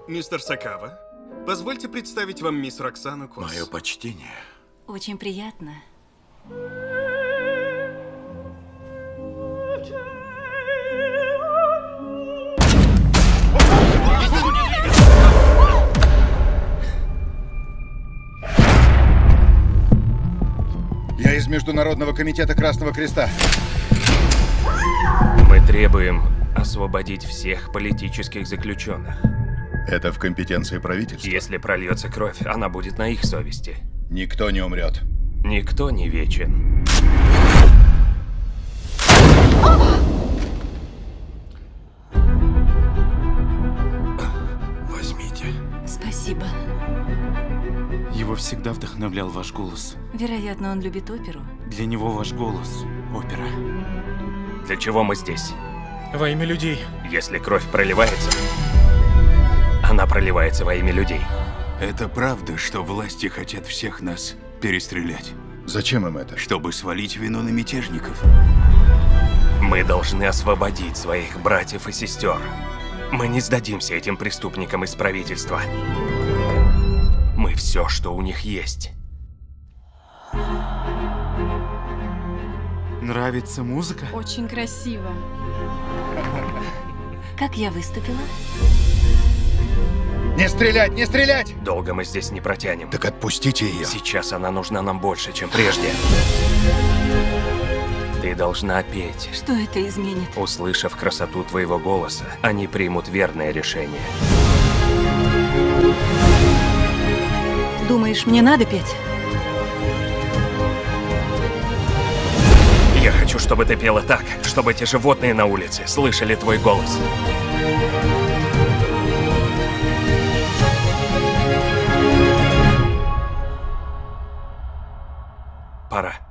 Мистер Сакава, позвольте представить вам мисс Роксану Кос. Мое почтение. Очень приятно. Я из Международного комитета Красного Креста. Мы требуем освободить всех политических заключенных. Это в компетенции правительства. Если прольется кровь, она будет на их совести. Никто не умрет. Никто не вечен. Возьмите. Спасибо. Его всегда вдохновлял ваш голос. Вероятно, он любит оперу. Для него ваш голос — опера. Для чего мы здесь? Во имя людей. Если кровь проливается, она проливается во имя людей. Это правда, что власти хотят всех нас перестрелять, Зачем им это? чтобы свалить вину на мятежников? Мы должны освободить своих братьев и сестер. Мы не сдадимся этим преступникам из правительства. Мы все, что у них есть. Нравится музыка? Очень красиво. Как я выступила? Не стрелять! Не стрелять! Долго мы здесь не протянем. Так отпустите ее. Сейчас она нужна нам больше, чем прежде. Ты должна петь. Что это изменит? Услышав красоту твоего голоса, они примут верное решение. Думаешь, мне надо петь? Я хочу, чтобы ты пела так, чтобы эти животные на улице слышали твой голос. Пора.